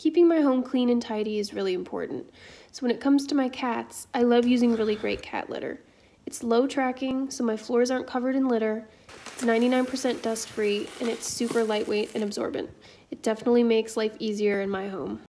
Keeping my home clean and tidy is really important. So when it comes to my cats, I love using really great cat litter. It's low tracking, so my floors aren't covered in litter. It's 99% dust free, and it's super lightweight and absorbent. It definitely makes life easier in my home.